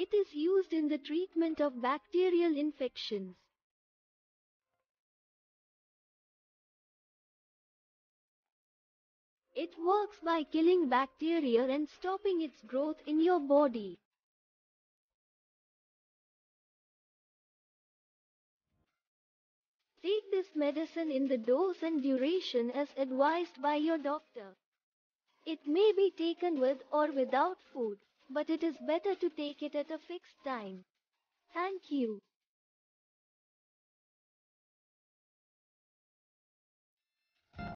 It is used in the treatment of bacterial infections. It works by killing bacteria and stopping its growth in your body. Take this medicine in the dose and duration as advised by your doctor. It may be taken with or without food, but it is better to take it at a fixed time. Thank you.